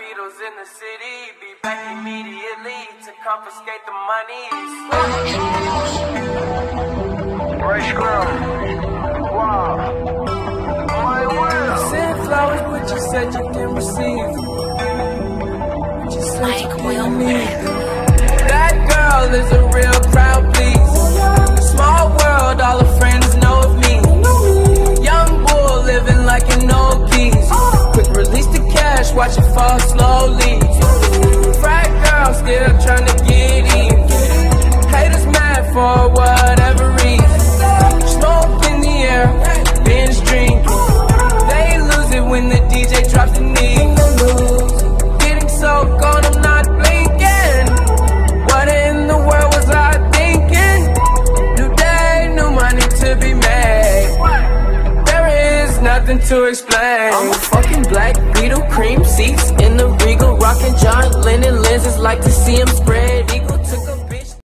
Beatles in the city, be back immediately to confiscate the monies. Fresh ground. Wow. My world. Send flowers, but you said you didn't receive. Like Will Smith. That girl is a real crowd, please. Small world, all her friends know of me. Young bull living like an old geese. Quick release the cash, watch it fall slowly. Frat girl still trying to get in. Haters mad for whatever reason. Smoke in the air, binge drinking. They lose it when the DJ drops the knee. Getting so gone, I'm not blinking. What in the world was I thinking? New day, new money to be made. There is nothing to explain. I'm a fucking black Beetle, cream seats in the Regal, rocking John Lennon lenses, like to see him spread.